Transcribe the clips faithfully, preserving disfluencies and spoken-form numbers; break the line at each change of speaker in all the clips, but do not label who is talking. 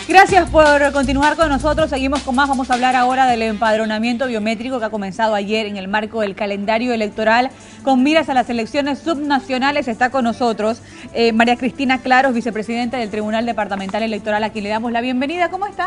Gracias por continuar con nosotros. Seguimos con más. Vamos a hablar ahora del empadronamiento biométrico que ha comenzado ayer en el marco del calendario electoral con miras a las elecciones subnacionales. Está con nosotros eh, María Cristina Claros, vicepresidenta del Tribunal Departamental Electoral, a quien le damos la bienvenida. ¿Cómo está?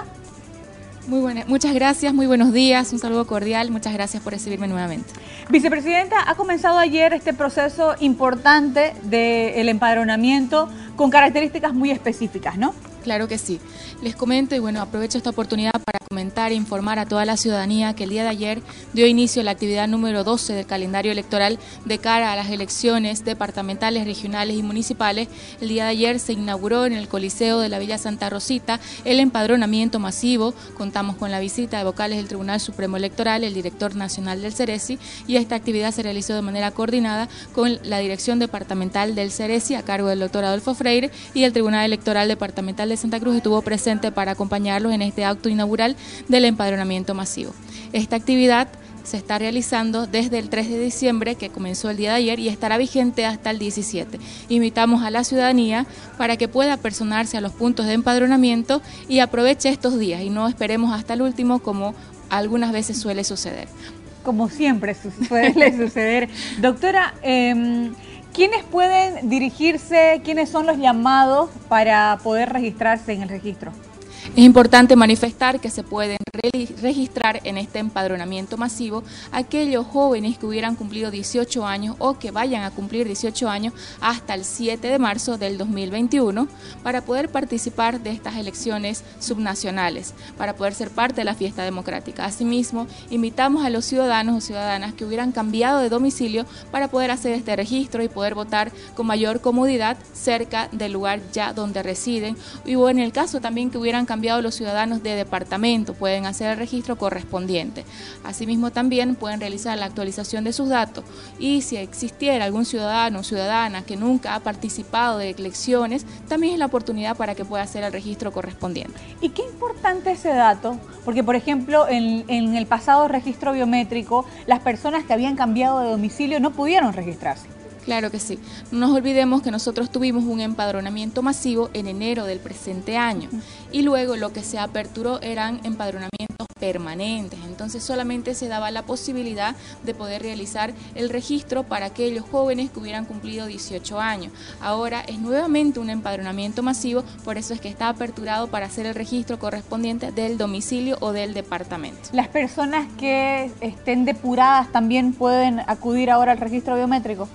Muy buena, muchas gracias, muy buenos días, un saludo cordial, muchas gracias por recibirme nuevamente.
Vicepresidenta, ha comenzado ayer este proceso importante del empadronamiento con características muy específicas, ¿no?
Claro que sí. Les comento y bueno, aprovecho esta oportunidad para comentar e informar a toda la ciudadanía que el día de ayer dio inicio a la actividad número doce del calendario electoral de cara a las elecciones departamentales, regionales y municipales. El día de ayer se inauguró en el Coliseo de la Villa Santa Rosita el empadronamiento masivo. Contamos con la visita de vocales del Tribunal Supremo Electoral, el director nacional del CERESI, y esta actividad se realizó de manera coordinada con la Dirección Departamental del CERESI a cargo del doctor Adolfo Freire, y el Tribunal Electoral Departamental de Santa Cruz estuvo presente para acompañarlos en este acto inaugural del empadronamiento masivo. Esta actividad se está realizando desde el tres de diciembre, que comenzó el día de ayer, y estará vigente hasta el diecisiete. Invitamos a la ciudadanía para que pueda personarse a los puntos de empadronamiento y aproveche estos días y no esperemos hasta el último como algunas veces suele suceder.
Como siempre suele suceder. Doctora, eh, ¿quiénes pueden dirigirse, quiénes son los llamados para poder registrarse en el registro?
Es importante manifestar que se pueden re registrar en este empadronamiento masivo aquellos jóvenes que hubieran cumplido dieciocho años o que vayan a cumplir dieciocho años hasta el siete de marzo del dos mil veintiuno para poder participar de estas elecciones subnacionales, para poder ser parte de la fiesta democrática. Asimismo, invitamos a los ciudadanos o ciudadanas que hubieran cambiado de domicilio para poder hacer este registro y poder votar con mayor comodidad cerca del lugar ya donde residen, y o en el caso también que hubieran cambiado cambiado los ciudadanos de departamento, pueden hacer el registro correspondiente. Asimismo también pueden realizar la actualización de sus datos, y si existiera algún ciudadano o ciudadana que nunca ha participado de elecciones, también es la oportunidad para que pueda hacer el registro correspondiente.
¿Y qué importante ese dato? Porque, por ejemplo, en, en el pasado registro biométrico, las personas que habían cambiado de domicilio no pudieron registrarse.
Claro que sí. No nos olvidemos que nosotros tuvimos un empadronamiento masivo en enero del presente año, y luego lo que se aperturó eran empadronamientos permanentes. Entonces solamente se daba la posibilidad de poder realizar el registro para aquellos jóvenes que hubieran cumplido dieciocho años. Ahora es nuevamente un empadronamiento masivo, por eso es que está aperturado para hacer el registro correspondiente del domicilio o del departamento.
¿Las personas que estén depuradas también pueden acudir ahora al registro biométrico?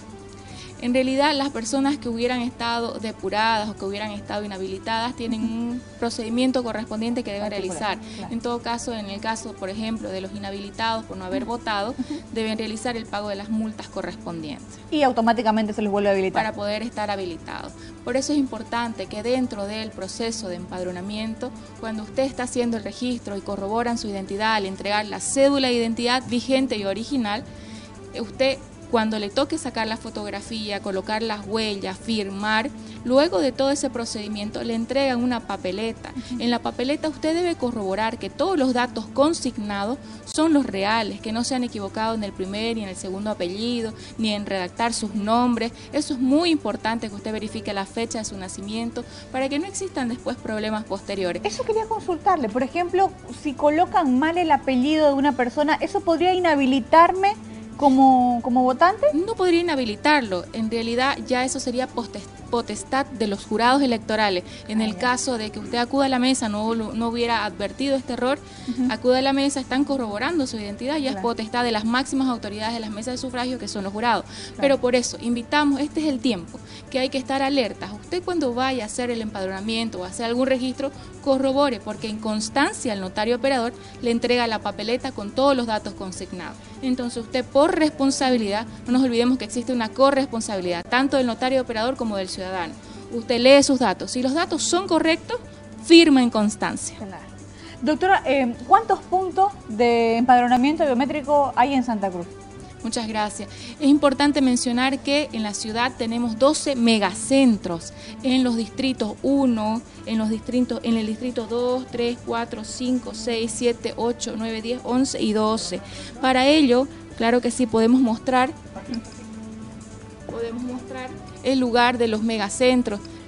En realidad, las personas que hubieran estado depuradas o que hubieran estado inhabilitadas tienen un procedimiento correspondiente que deben realizar. Claro. En todo caso, en el caso, por ejemplo, de los inhabilitados por no haber votado, deben realizar el pago de las multas correspondientes.
Y automáticamente se les vuelve a habilitar.
Para poder estar habilitados. Por eso es importante que dentro del proceso de empadronamiento, cuando usted está haciendo el registro y corroboran su identidad al entregar la cédula de identidad vigente y original, usted, cuando le toque sacar la fotografía, colocar las huellas, firmar, luego de todo ese procedimiento le entregan una papeleta. En la papeleta usted debe corroborar que todos los datos consignados son los reales, que no se han equivocado en el primer y en el segundo apellido, ni en redactar sus nombres. Eso es muy importante, que usted verifique la fecha de su nacimiento para que no existan después problemas posteriores.
Eso quería consultarle. Por ejemplo, si colocan mal el apellido de una persona, ¿eso podría inhabilitarme Como, como votante?
No podría inhabilitarlo. En realidad ya eso sería potestad de los jurados electorales. En el caso de que usted acuda a la mesa, no, no hubiera advertido este error, uh-huh. acude a la mesa, están corroborando su identidad, ya claro. es potestad de las máximas autoridades de las mesas de sufragio, que son los jurados. Claro. Pero por eso invitamos, este es el tiempo que hay que estar alertas. Usted, cuando vaya a hacer el empadronamiento o a hacer algún registro, corrobore, porque en constancia el notario operador le entrega la papeleta con todos los datos consignados. Entonces usted, por responsabilidad, no nos olvidemos que existe una corresponsabilidad tanto del notario operador como del ciudadano. Usted lee sus datos, si los datos son correctos, firma en constancia.
Claro. Doctora, eh, ¿cuántos puntos de empadronamiento biométrico hay en Santa Cruz?
Muchas gracias. Es importante mencionar que en la ciudad tenemos doce megacentros en los distritos uno, en los distritos, en el distrito dos, tres, cuatro, cinco, seis, siete, ocho, nueve, diez, once y doce. Para ello, claro que sí, podemos mostrar, podemos mostrar el lugar de los megacentros.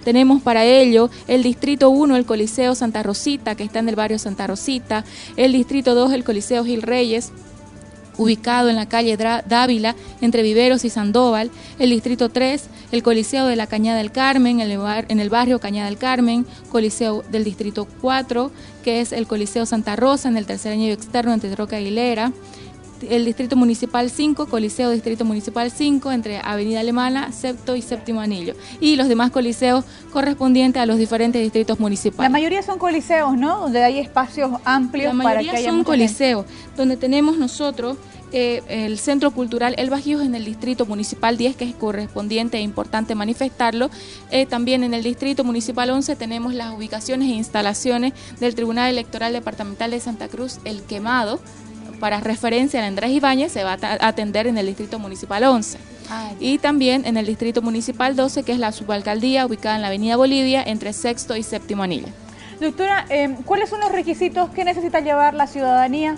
Tenemos para ello el Distrito uno, el Coliseo Santa Rosita, que está en el barrio Santa Rosita, el Distrito dos, el Coliseo Gil Reyes, ubicado en la calle Dávila, entre Viveros y Sandoval, el Distrito tres, el Coliseo de la Cañada del Carmen, en el, bar, en el barrio Cañada del Carmen, Coliseo del Distrito cuatro, que es el Coliseo Santa Rosa, en el tercer anillo externo entre Roca Aguilera, el Distrito Municipal cinco, Coliseo Distrito Municipal cinco, entre Avenida Alemana, Sexto y Séptimo Anillo, y los demás coliseos correspondientes a los diferentes distritos municipales.
La mayoría son coliseos, ¿no? Donde hay espacios amplios para que haya. La mayoría
son coliseos, donde tenemos nosotros eh, el Centro Cultural El Bajío en el Distrito Municipal diez, que es correspondiente e importante manifestarlo. Eh, también en el Distrito Municipal once tenemos las ubicaciones e instalaciones del Tribunal Electoral Departamental de Santa Cruz, El Quemado. Para referencia, en Andrés Ibáñez se va a atender en el Distrito Municipal once. Ay, y también en el Distrito Municipal doce, que es la subalcaldía ubicada en la Avenida Bolivia, entre Sexto y Séptimo Anillo.
Doctora, eh, ¿cuáles son los requisitos que necesita llevar la ciudadanía?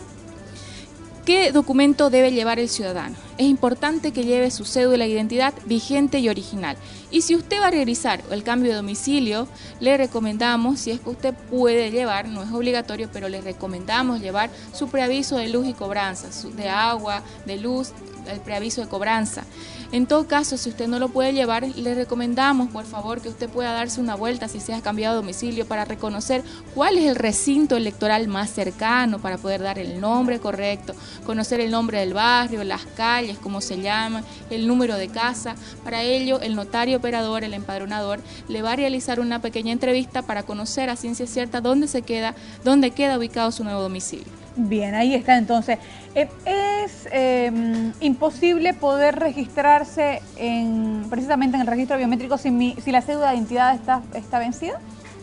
¿Qué documento debe llevar el ciudadano? Es importante que lleve su cédula de identidad vigente y original. Y si usted va a realizar el cambio de domicilio, le recomendamos, si es que usted puede llevar, no es obligatorio, pero le recomendamos llevar su preaviso de luz y cobranza, de agua, de luz, el preaviso de cobranza. En todo caso, si usted no lo puede llevar, le recomendamos, por favor, que usted pueda darse una vuelta si se ha cambiado de domicilio para reconocer cuál es el recinto electoral más cercano para poder dar el nombre correcto, conocer el nombre del barrio, las calles, cómo se llama, el número de casa. Para ello, el notario operador, el empadronador, le va a realizar una pequeña entrevista para conocer a ciencia cierta dónde se queda, dónde queda ubicado su nuevo domicilio.
Bien, ahí está entonces. Eh, es eh, imposible poder registrarse en, precisamente en el registro biométrico si, mi, si la cédula de identidad está, está vencida.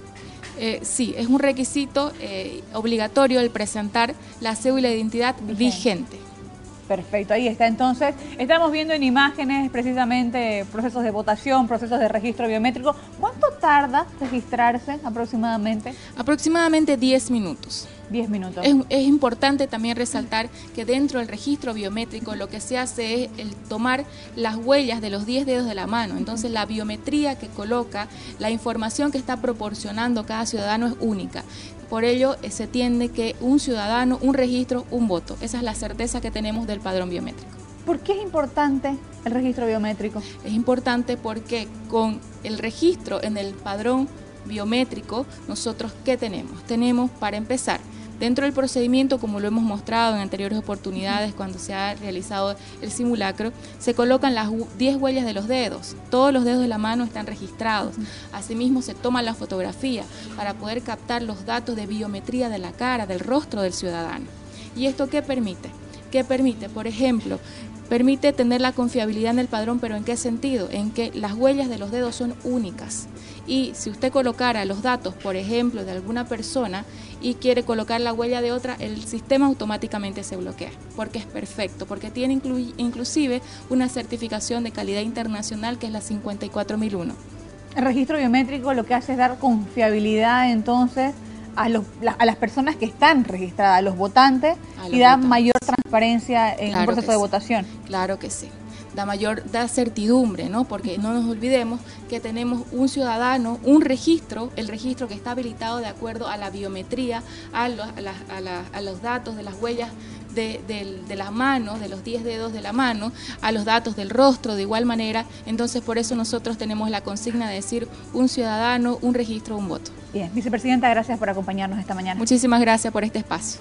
Eh, sí, es un requisito eh, obligatorio el presentar la cédula de identidad vigente. vigente.
Perfecto, ahí está. Entonces, estamos viendo en imágenes precisamente procesos de votación, procesos de registro biométrico. ¿Cuánto tarda registrarse aproximadamente?
Aproximadamente diez minutos.
diez minutos.
Es, es importante también resaltar que dentro del registro biométrico lo que se hace es el tomar las huellas de los diez dedos de la mano. Entonces, la biometría que coloca, la información que está proporcionando cada ciudadano es única. Por ello, eh, se entiende que un ciudadano, un registro, un voto. Esa es la certeza que tenemos del padrón biométrico.
¿Por qué es importante el registro biométrico?
Es importante porque con el registro en el padrón biométrico, nosotros, ¿qué tenemos? Tenemos, para empezar, dentro del procedimiento, como lo hemos mostrado en anteriores oportunidades cuando se ha realizado el simulacro, se colocan las diez huellas de los dedos. Todos los dedos de la mano están registrados. Asimismo, se toma la fotografía para poder captar los datos de biometría de la cara, del rostro del ciudadano. ¿Y esto qué permite? ¿Qué permite? Por ejemplo, permite tener la confiabilidad en el padrón, pero ¿en qué sentido? En que las huellas de los dedos son únicas. Y si usted colocara los datos, por ejemplo, de alguna persona y quiere colocar la huella de otra, el sistema automáticamente se bloquea, porque es perfecto, porque tiene inclu inclusive una certificación de calidad internacional que es la cincuenta y cuatro mil uno.
El registro biométrico lo que hace es dar confiabilidad entonces a, los, la, a las personas que están registradas, a los votantes, a los y da votantes. Mayor transparencia en claro el proceso de sí. votación.
Claro que sí. Da mayor, da certidumbre, ¿no? Porque no nos olvidemos que tenemos un ciudadano, un registro, el registro que está habilitado de acuerdo a la biometría, a los, a la, a la, a los datos de las huellas de, de, de las manos, de los diez dedos de la mano, a los datos del rostro de igual manera. Entonces, por eso nosotros tenemos la consigna de decir un ciudadano, un registro, un voto.
Bien, vicepresidenta, gracias por acompañarnos esta mañana.
Muchísimas gracias por este espacio.